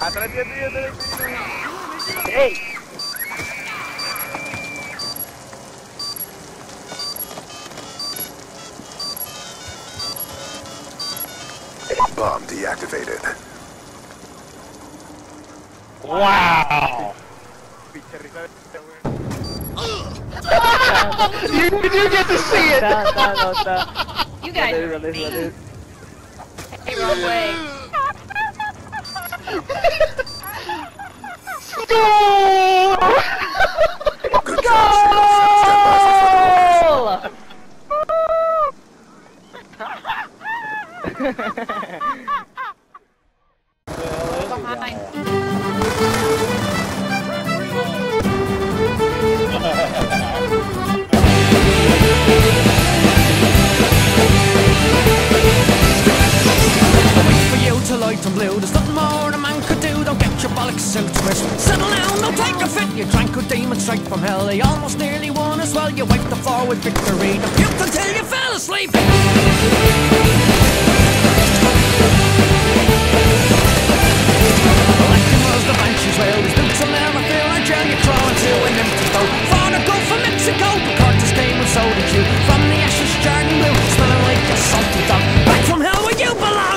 Hey! Bomb deactivated. Wow! you get to see it! You guys are mean. Hey, wrong way. Good job, Seal. Stand by for further Behind. To light and blue, there's nothing more a man could do. Don't get your bollocks out twist. Settle down, don't take a fit. You drank a demon straight from hell. They almost nearly won as well. You wiped the floor with victory. Don't puke until you fell asleep. Like him was the banshees, well, his boots will never fill a jail. You crawl into an empty boat. Fought a go from Mexico, but Curtis came and so did you. From the ashes, Jordan blue, smelling like a salty dog. Back from hell where you belong.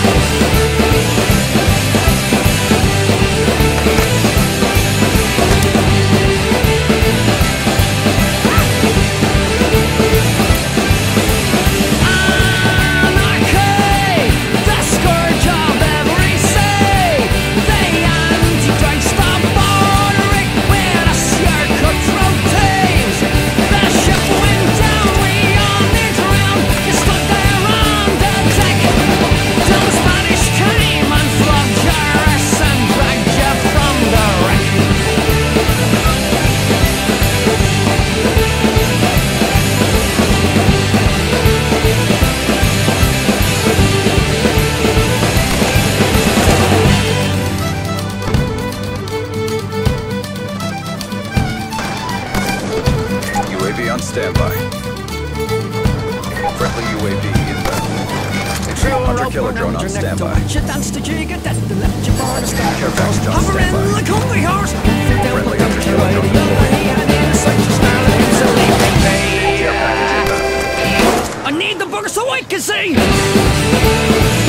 on standby. Friendly UAV inbound. Hunter-killer drone on standby. You danced the jig and then left your bar to start your Care package on hovering standby. like hungry horse. Friendly hunter-killer drone on standby. Care package inbound. I need the bugger so I can see.